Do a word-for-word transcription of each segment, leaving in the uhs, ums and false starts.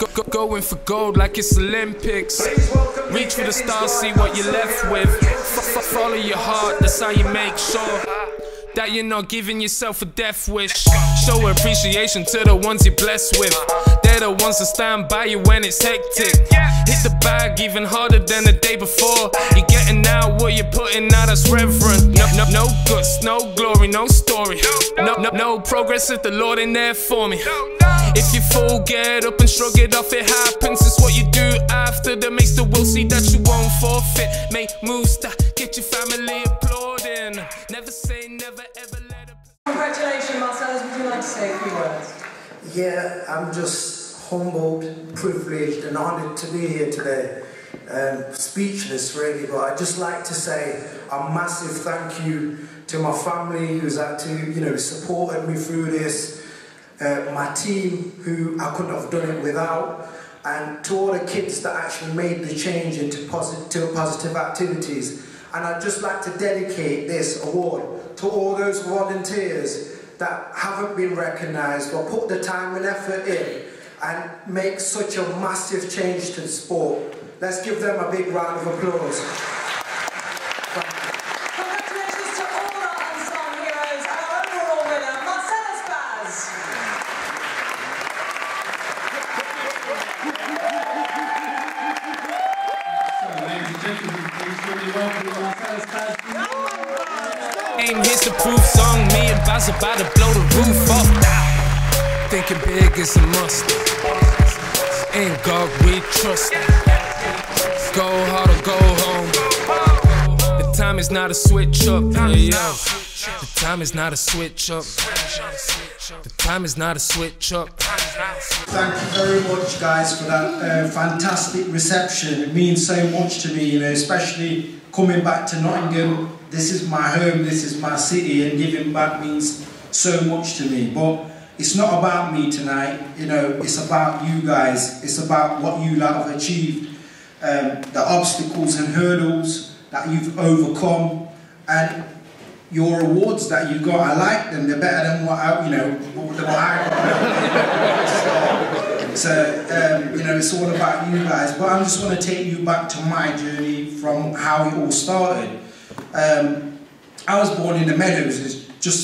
Go, go, going for gold like it's Olympics. Reach for the stars, see what you're left with. F -f Follow your heart, that's how you make sure that you're not giving yourself a death wish. Show appreciation to the ones you're blessed with. They're the ones that stand by you when it's hectic. Hit the bag even harder than the day before. You're getting out what you're putting out, that's reverent. No, no, no guts, no glory, no story. No, no, no progress if the Lord ain't there for me. If you fall, get up and shrug it off, it happens. It's what you do after that makes the world see that you won't forfeit. Make moves that get your family applauding. Never say never ever let it. Congratulations, Marcellus. Would you like to say a few words? Yeah, I'm just humbled, privileged and honoured to be here today. Um, speechless really, but I'd just like to say a massive thank you to my family who's had to, you know, supported me through this, uh, my team who I couldn't have done it without, and to all the kids that actually made the change into positive, positive activities. And I'd just like to dedicate this award to all those volunteers that haven't been recognised but put the time and effort in and make such a massive change to the sport. Let's give them a big round of applause. Congratulations to all our unsung heroes and our overall winner, Marcellus Baz. So, ladies and gentlemen, please really welcome Marcellus Baz. Here's the proof song, me and Baz about to blow the roof off. Thinking big is a must. In God we trust. Go hard or go home. The time is not a switch up. Yeah, yeah. The time is not a switch up. The time is not a switch up. Thank you very much, guys, for that uh, fantastic reception. It means so much to me, you know, especially coming back to Nottingham. This is my home, this is my city, and giving back means so much to me. But it's not about me tonight, you know, it's about you guys. It's about what you lot have achieved, um, the obstacles and hurdles that you've overcome, and your awards that you got. I like them, they're better than what I, you know, what I got. So, um, you know, it's all about you guys. But I just want to take you back to my journey from how it all started. Um, I was born in the Meadows, it's just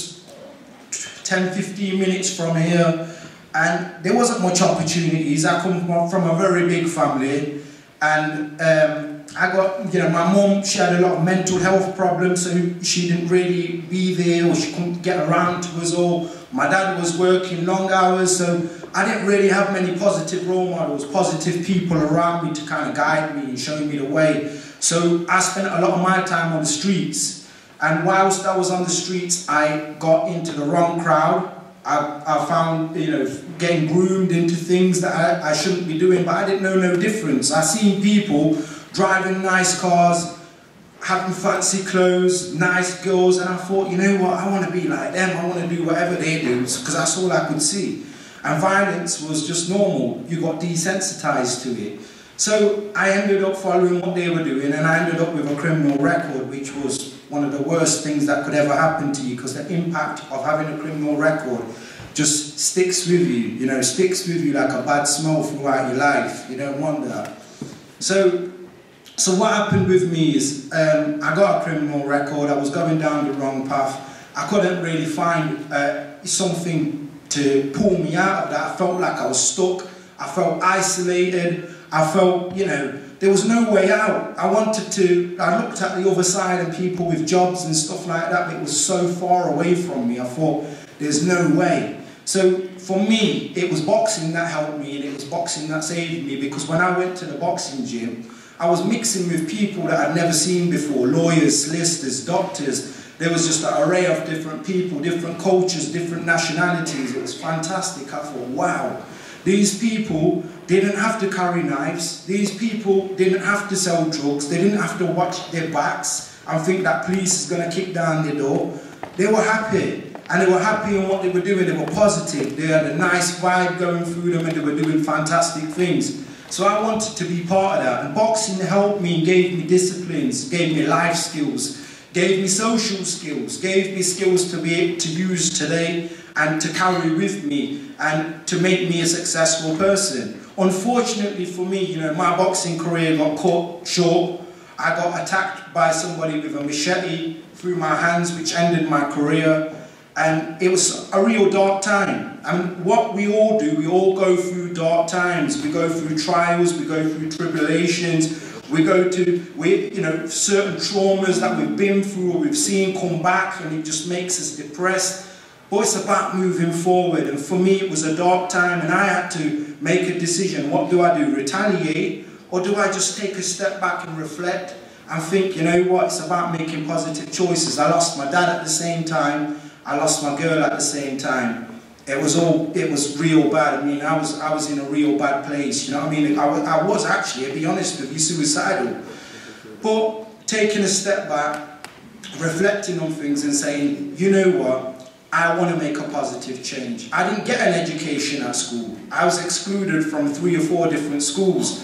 ten fifteen minutes from here, and there wasn't much opportunities. I come from a very big family, and um, I got, you know, my mum, she had a lot of mental health problems, so she didn't really be there, or she couldn't get around to us all. My dad was working long hours, so I didn't really have many positive role models, positive people around me to kind of guide me and show me the way. So I spent a lot of my time on the streets, and whilst I was on the streets, I got into the wrong crowd. I, I found, you know, getting groomed into things that I, I shouldn't be doing, but I didn't know no difference. I seen people driving nice cars, having fancy clothes, nice girls, and I thought, you know what, I want to be like them, I want to do whatever they do, because that's all I could see. And violence was just normal, you got desensitized to it. So I ended up following what they were doing, and I ended up with a criminal record, which was one of the worst things that could ever happen to you, because the impact of having a criminal record just sticks with you, you know, sticks with you like a bad smell throughout your life. You don't want that. So, so what happened with me is um, I got a criminal record, I was going down the wrong path. I couldn't really find uh, something to pull me out of that. I felt like I was stuck, I felt isolated. I felt, you know, there was no way out. I wanted to, I looked at the other side and people with jobs and stuff like that, but it was so far away from me. I thought, there's no way. So for me, it was boxing that helped me, and it was boxing that saved me, because when I went to the boxing gym, I was mixing with people that I'd never seen before, lawyers, solicitors, doctors. There was just an array of different people, different cultures, different nationalities. It was fantastic. I thought, wow. These people didn't have to carry knives, these people didn't have to sell drugs, they didn't have to watch their backs and think that police is going to kick down their door. They were happy, and they were happy in what they were doing, they were positive, they had a nice vibe going through them, and they were doing fantastic things. So I wanted to be part of that, and boxing helped me, gave me disciplines, gave me life skills, gave me social skills, gave me skills to be able to use today and to carry with me and to make me a successful person. unfortunately for me, you know, my boxing career got cut short. I got attacked by somebody with a machete through my hands, which ended my career. And it was a real dark time. And what we all do, we all go through dark times. We go through trials, we go through tribulations, we go to, we, you know, certain traumas that we've been through or we've seen come back, and it just makes us depressed. But it's about moving forward. And for me, it was a dark time, and I had to make a decision. What do I do? Retaliate? Or do I just take a step back and reflect and think, you know what, it's about making positive choices. I lost my dad at the same time. I lost my girl at the same time. It was all, it was real bad. I mean, I was, I was in a real bad place, you know what I mean? I was, I was actually, to be honest with you, suicidal. But taking a step back, reflecting on things and saying, you know what, I want to make a positive change. I didn't get an education at school. I was excluded from three or four different schools.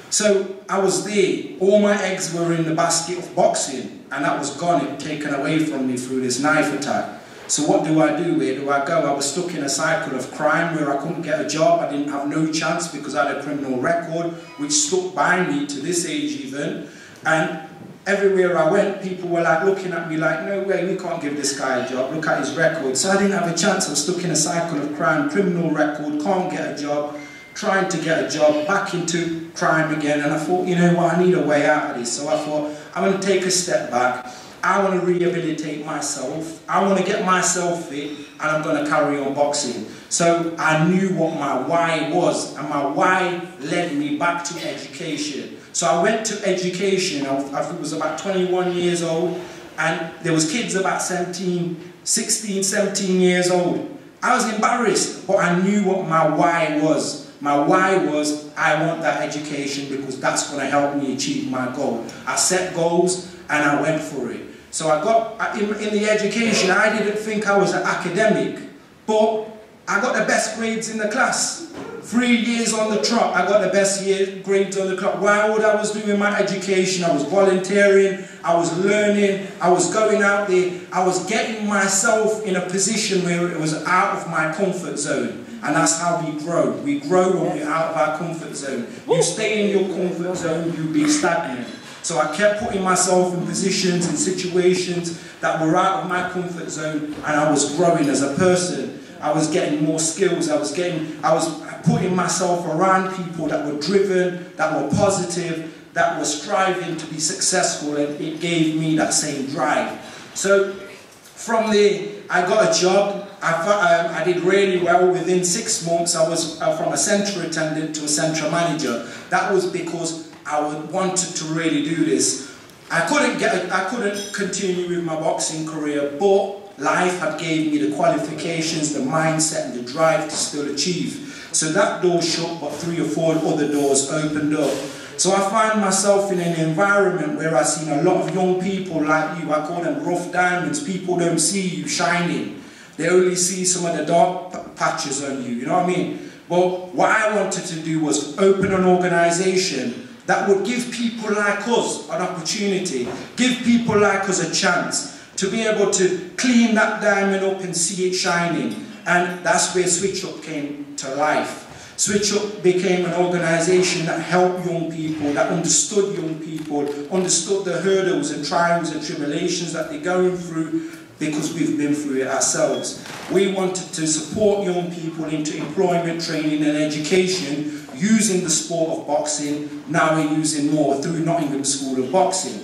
So I was there. All my eggs were in the basket of boxing, and that was gone, it taken away from me through this knife attack. So what do I do? Where do I go? I was stuck in a cycle of crime where I couldn't get a job. I didn't have no chance because I had a criminal record, which stuck by me to this age even. And everywhere I went, people were like looking at me like, no way, we can't give this guy a job. Look at his record. So I didn't have a chance. I was stuck in a cycle of crime, criminal record, can't get a job, trying to get a job, back into crime again. And I thought, you know what, I need a way out of this. So I thought, I'm going to take a step back. I want to rehabilitate myself, I want to get myself fit, and I'm going to carry on boxing. So I knew what my why was, and my why led me back to education. So I went to education, I, I was about twenty-one years old, and there was kids about seventeen, sixteen, seventeen years old. I was embarrassed, but I knew what my why was. My why was, I want that education because that's going to help me achieve my goal. I set goals and I went for it. So I got, in, in the education, I didn't think I was an academic, but I got the best grades in the class. Three years on the trot, I got the best year, grades on the clock. While I was doing my education, I was volunteering, I was learning, I was going out there, I was getting myself in a position where it was out of my comfort zone. And that's how we grow. We grow when we're out of our comfort zone. You stay in your comfort zone, you be stagnant. So I kept putting myself in positions and situations that were out of my comfort zone, and I was growing as a person. I was getting more skills. I was getting, I was putting myself around people that were driven, that were positive, that were striving to be successful, and it gave me that same drive. So from there, I got a job. I, um, I did really well. Within six months, I was uh, from a centre attendant to a centre manager. That was because I wanted to really do this. I couldn't get, I couldn't continue with my boxing career, but life had gave me the qualifications, the mindset, and the drive to still achieve. So that door shut, but three or four other doors opened up. So I find myself in an environment where I've seen a lot of young people like you. I call them rough diamonds. People don't see you shining. They only see some of the dark patches on you, you know what I mean? But what I wanted to do was open an organisation that would give people like us an opportunity, give people like us a chance to be able to clean that diamond up and see it shining. And that's where Switch Up came to life. Switch Up became an organisation that helped young people, that understood young people, understood the hurdles and trials and tribulations that they're going through, because we've been through it ourselves. We wanted to support young people into employment, training and education using the sport of boxing. Now we're using more through Nottingham School of Boxing.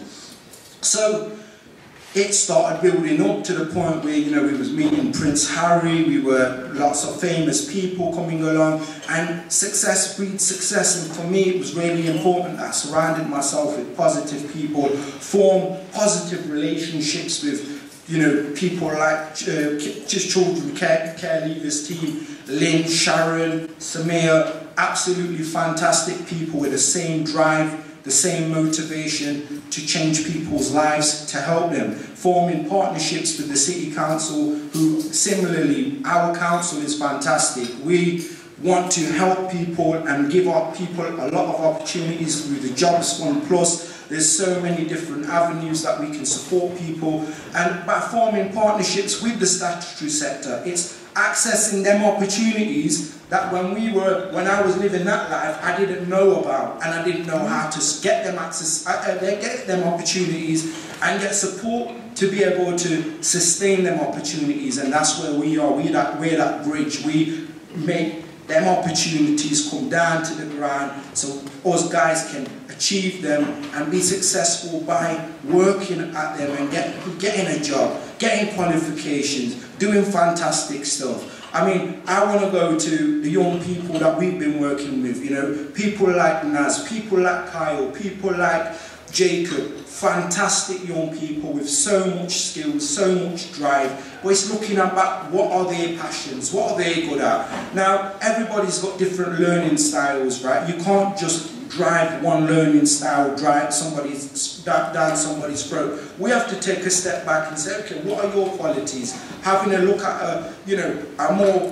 So it started building up to the point where, you know, we was meeting Prince Harry, we were lots of famous people coming along, and success breeds success. And for me, it was really important that I surrounded myself with positive people, form positive relationships with, you know, people like uh, just children care, care leavers team, Lynn, Sharon, Samir, absolutely fantastic people with the same drive, the same motivation to change people's lives, to help them. Forming partnerships with the City Council, who similarly, our council is fantastic. We want to help people and give our people a lot of opportunities through the Jobs Fund Plus. There's so many different avenues that we can support people, and by forming partnerships with the statutory sector, it's accessing them opportunities that when we were, when I was living that life, I didn't know about, and I didn't know how to get them access, uh, get them opportunities and get support to be able to sustain them opportunities. And that's where we are. We that we're that bridge. We make them opportunities come down to the ground so us guys can achieve them and be successful by working at them and get, getting a job, getting qualifications, doing fantastic stuff. I mean, I want to go to the young people that we've been working with, you know, people like Naz, people like Kyle, people like Jacob, fantastic young people with so much skills, so much drive. But it's looking at what are their passions, what are they good at. Now, everybody's got different learning styles, right? You can't just drive one learning style, drive somebody's, down somebody's throat. We have to take a step back and say, okay, what are your qualities? Having a look at a, you know, a more,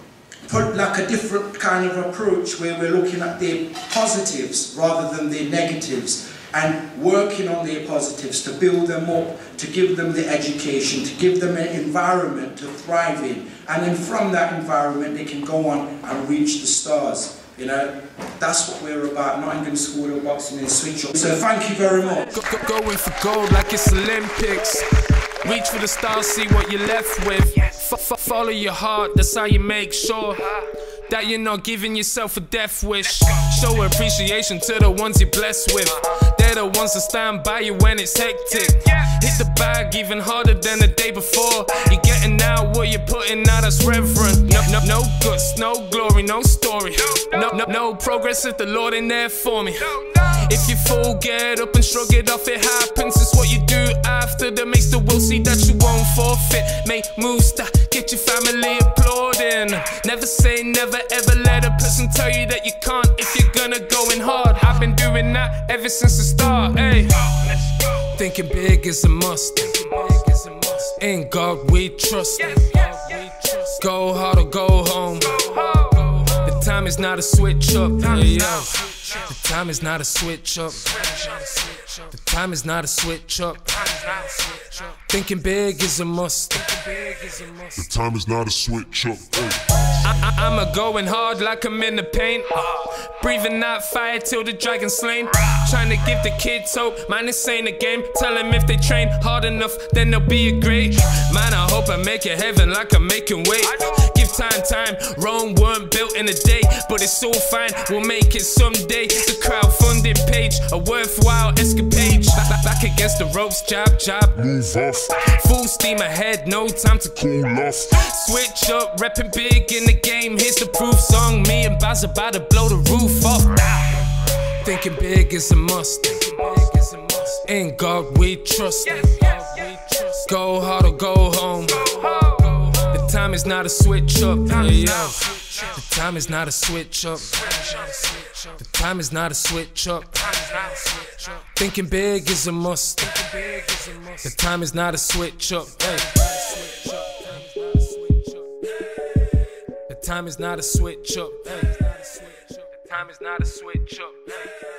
put like a different kind of approach where we're looking at their positives rather than their negatives, and working on their positives to build them up, to give them the education, to give them an environment to thrive in. And then from that environment, they can go on and reach the stars. You know, that's what we're about, Nottingham School of Boxing and Switch Up. So thank you very much. Go, go, going for gold like it's Olympics. Reach for the stars, see what you're left with. F -f follow your heart, that's how you make sure that you're not giving yourself a death wish. Show appreciation to the ones you're blessed with. They're the ones that stand by you when it's hectic. Hit the bag even harder than the day before. You're getting out what you're putting out, that's reverent. No, no, no guts, no glory, no story. No, no, no progress if the Lord ain't there for me. If you fall, get up and shrug it off, it happens. It's what you do after that makes the world see that you won't forfeit. Make moves that get your family applauding. Never say never, ever let a person tell you that you can't if you're gonna go in hard. I've been doing that ever since the start, ayy. Thinking big is a must. In God we trust. Go hard or go home. The time is not a switch up, yeah, yeah. The time is not a switch up. The time is not a switch up. Thinking big is a must. The time is not a switch up. I, I, I'm a going hard like I'm in the paint. Breathing that fire till the dragon's slain. Trying to give the kids hope, man, this ain't a game. Tell them if they train hard enough, then they'll be a great. Man, I hope I make it heaven like I'm making weight. Give time, time, Rome weren't built in a day. But it's all fine, we'll make it someday. The crowdfunding page, a worthwhile escapade. Back, back, back against the ropes, jab, jab. Move off. Full steam ahead, no time to cool off. Switch up, repping big in the game. Here's the proof song. Me and Baz about to blow the roof off. Thinking big is a must. In God we trust. Go hard or go home. The time is not a switch up. Yeah, yeah. The time is not a switch up. The time is not a switch up. Thinking big is a must. The time is not a switch up. Hey. The time is not a switch up. Hey. The time is not a switch up.